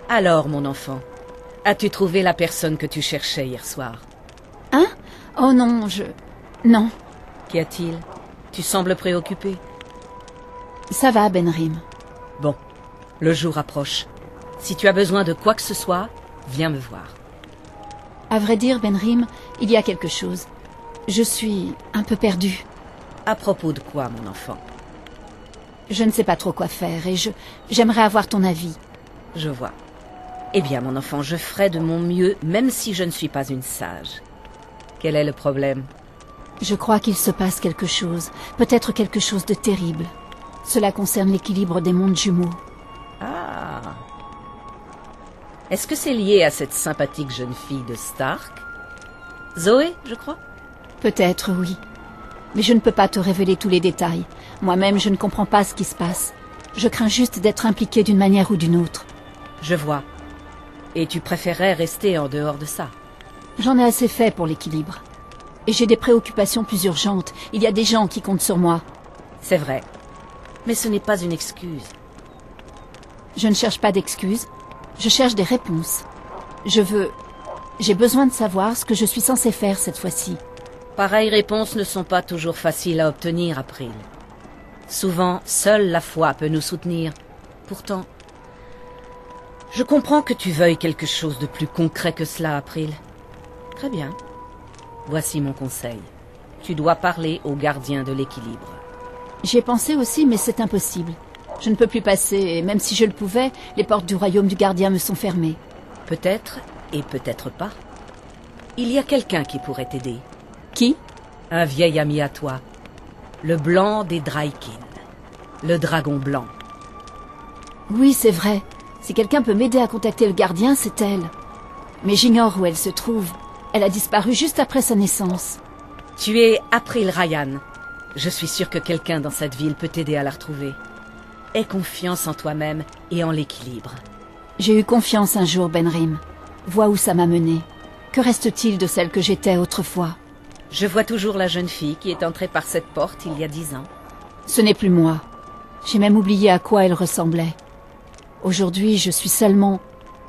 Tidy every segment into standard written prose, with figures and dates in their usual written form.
Alors, mon enfant, as-tu trouvé la personne que tu cherchais hier soir? Hein? Oh non, Non. Qu'y a-t-il? Tu sembles préoccupé. Ça va, Benrim. Bon, le jour approche. Si tu as besoin de quoi que ce soit, viens me voir. À vrai dire, Benrim, il y a quelque chose. Je suis un peu perdue. À propos de quoi, mon enfant? Je ne sais pas trop quoi faire et j'aimerais avoir ton avis. Je vois. Eh bien, mon enfant, je ferai de mon mieux, même si je ne suis pas une sage. Quel est le problème? Je crois qu'il se passe quelque chose, peut-être quelque chose de terrible. Cela concerne l'équilibre des mondes jumeaux. Ah. Est-ce que c'est lié à cette sympathique jeune fille de Stark? Zoé, je crois? Peut-être, oui. Mais je ne peux pas te révéler tous les détails. Moi-même, je ne comprends pas ce qui se passe. Je crains juste d'être impliquée d'une manière ou d'une autre. Je vois. Et tu préférerais rester en dehors de ça? J'en ai assez fait pour l'équilibre. Et j'ai des préoccupations plus urgentes. Il y a des gens qui comptent sur moi. C'est vrai. Mais ce n'est pas une excuse. Je ne cherche pas d'excuses. Je cherche des réponses. J'ai besoin de savoir ce que je suis censée faire cette fois-ci. Pareilles réponses ne sont pas toujours faciles à obtenir, April. Souvent, seule la foi peut nous soutenir. Pourtant, je comprends que tu veuilles quelque chose de plus concret que cela, April. Très bien. Voici mon conseil. Tu dois parler au gardien de l'équilibre. J'y ai pensé aussi, mais c'est impossible. Je ne peux plus passer, et même si je le pouvais, les portes du royaume du gardien me sont fermées. Peut-être, et peut-être pas. Il y a quelqu'un qui pourrait t'aider. Qui? Un vieil ami à toi. Le blanc des Drykin. Le dragon blanc. Oui, c'est vrai. Si quelqu'un peut m'aider à contacter le gardien, c'est elle. Mais j'ignore où elle se trouve. Elle a disparu juste après sa naissance. Tu es April Ryan. Je suis sûre que quelqu'un dans cette ville peut t'aider à la retrouver. Aie confiance en toi-même et en l'équilibre. J'ai eu confiance un jour, Benrim. Vois où ça m'a menée. Que reste-t-il de celle que j'étais autrefois? Je vois toujours la jeune fille qui est entrée par cette porte il y a 10 ans. Ce n'est plus moi. J'ai même oublié à quoi elle ressemblait. Aujourd'hui, je suis seulement...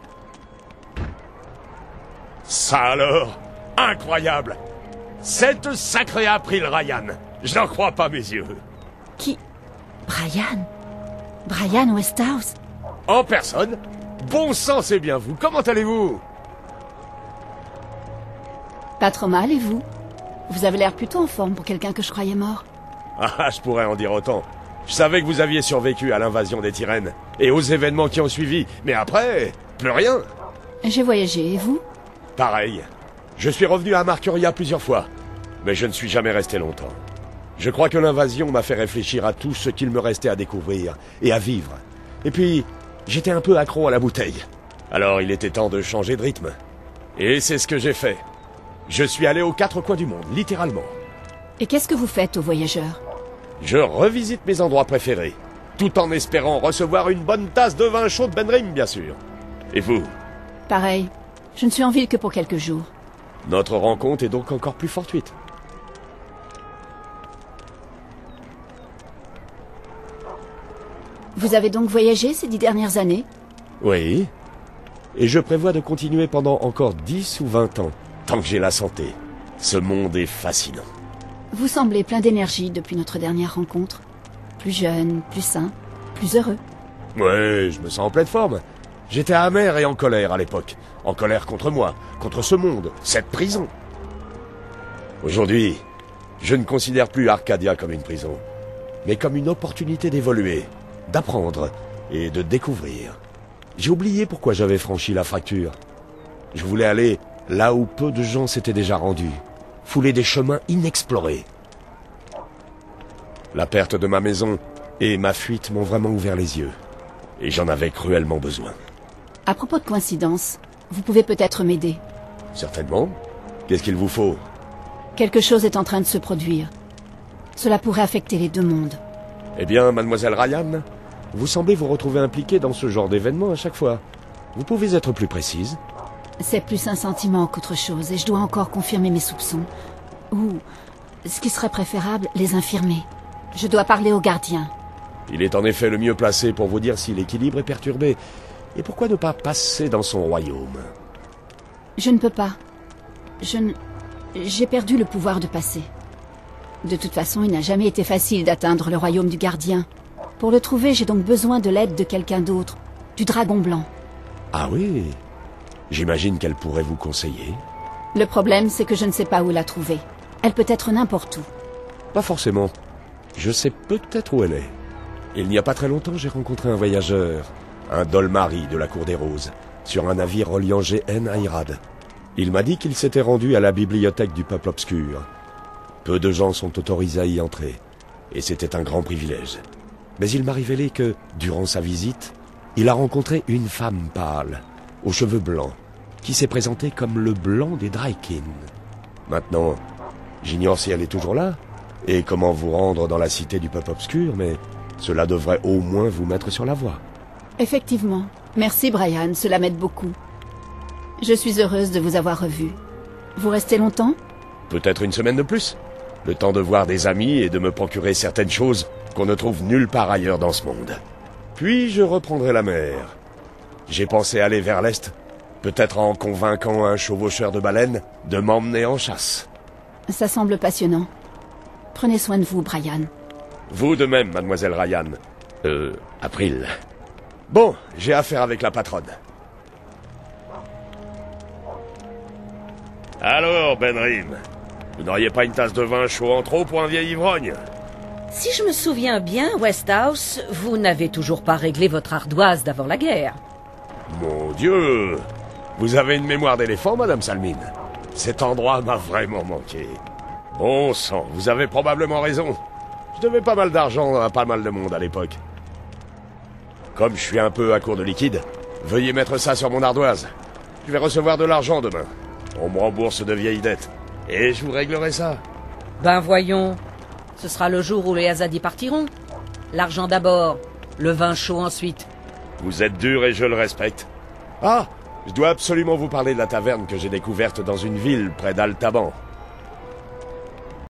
Ça alors? Incroyable! Cette sacrée April Ryan! Je n'en crois pas mes yeux. Qui? Brian? Brian Westhouse? En personne? Bon sang, c'est bien vous. Comment allez-vous? Pas trop mal, et vous? Vous avez l'air plutôt en forme pour quelqu'un que je croyais mort. Ah, je pourrais en dire autant. Je savais que vous aviez survécu à l'invasion des Tyrènes et aux événements qui ont suivi, mais après, plus rien. J'ai voyagé, et vous? Pareil. Je suis revenu à Marcuria plusieurs fois, mais je ne suis jamais resté longtemps. Je crois que l'invasion m'a fait réfléchir à tout ce qu'il me restait à découvrir et à vivre. Et puis, j'étais un peu accro à la bouteille. Alors il était temps de changer de rythme. Et c'est ce que j'ai fait. Je suis allé aux 4 coins du monde, littéralement. Et qu'est-ce que vous faites aux voyageurs? Je revisite mes endroits préférés, tout en espérant recevoir une bonne tasse de vin chaud de Benrim, bien sûr. Et vous? Pareil. Je ne suis en ville que pour quelques jours. Notre rencontre est donc encore plus fortuite. Vous avez donc voyagé ces 10 dernières années? Oui. Et je prévois de continuer pendant encore 10 ou 20 ans, tant que j'ai la santé. Ce monde est fascinant. Vous semblez plein d'énergie depuis notre dernière rencontre. Plus jeune, plus sain, plus heureux. Ouais, je me sens en pleine forme. J'étais amer et en colère à l'époque. En colère contre moi, contre ce monde, cette prison. Aujourd'hui, je ne considère plus Arcadia comme une prison, mais comme une opportunité d'évoluer, d'apprendre et de découvrir. J'ai oublié pourquoi j'avais franchi la fracture. Je voulais aller là où peu de gens s'étaient déjà rendus, fouler des chemins inexplorés. La perte de ma maison et ma fuite m'ont vraiment ouvert les yeux, et j'en avais cruellement besoin. À propos de coïncidence, vous pouvez peut-être m'aider. Certainement. Qu'est-ce qu'il vous faut? Quelque chose est en train de se produire. Cela pourrait affecter les deux mondes. Eh bien, mademoiselle Ryan, vous semblez vous retrouver impliquée dans ce genre d'événement à chaque fois. Vous pouvez être plus précise? C'est plus un sentiment qu'autre chose, et je dois encore confirmer mes soupçons. Ou, ce qui serait préférable, les infirmer. Je dois parler au gardien. Il est en effet le mieux placé pour vous dire si l'équilibre est perturbé. Et pourquoi ne pas passer dans son royaume? Je ne peux pas. J'ai perdu le pouvoir de passer. De toute façon, il n'a jamais été facile d'atteindre le royaume du gardien. Pour le trouver, j'ai donc besoin de l'aide de quelqu'un d'autre, du dragon blanc. Ah oui? J'imagine qu'elle pourrait vous conseiller. Le problème, c'est que je ne sais pas où la trouver. Elle peut être n'importe où. Pas forcément. Je sais peut-être où elle est. Il n'y a pas très longtemps, j'ai rencontré un voyageur, un Dolmari de la Cour des Roses, sur un navire reliant GN à Irad. Il m'a dit qu'il s'était rendu à la bibliothèque du peuple obscur. Peu de gens sont autorisés à y entrer, et c'était un grand privilège. Mais il m'a révélé que, durant sa visite, il a rencontré une femme pâle, aux cheveux blancs, qui s'est présentée comme le blanc des Drykin. Maintenant, j'ignore si elle est toujours là, et comment vous rendre dans la cité du peuple obscur, mais cela devrait au moins vous mettre sur la voie. Effectivement. Merci, Brian, cela m'aide beaucoup. Je suis heureuse de vous avoir revu. Vous restez longtemps? Peut-être une semaine de plus. Le temps de voir des amis et de me procurer certaines choses qu'on ne trouve nulle part ailleurs dans ce monde. Puis je reprendrai la mer. J'ai pensé aller vers l'est, peut-être en convainquant un chevaucheur de baleines de m'emmener en chasse. Ça semble passionnant. Prenez soin de vous, Brian. Vous de même, mademoiselle Ryan. April. Bon, j'ai affaire avec la patronne. Alors, Benrim, vous n'auriez pas une tasse de vin chaud en trop pour un vieil ivrogne? Si je me souviens bien, Westhouse, vous n'avez toujours pas réglé votre ardoise d'avant la guerre. Mon Dieu! Vous avez une mémoire d'éléphant, madame Salmine. Cet endroit m'a vraiment manqué. Bon sang, vous avez probablement raison. Je devais pas mal d'argent à pas mal de monde à l'époque. Comme je suis un peu à court de liquide, veuillez mettre ça sur mon ardoise. Je vais recevoir de l'argent demain. On me rembourse de vieilles dettes. Et je vous réglerai ça. Ben voyons, ce sera le jour où les Azadi partiront. L'argent d'abord, le vin chaud ensuite. Vous êtes dur et je le respecte. Ah, je dois absolument vous parler de la taverne que j'ai découverte dans une ville près d'Altaban.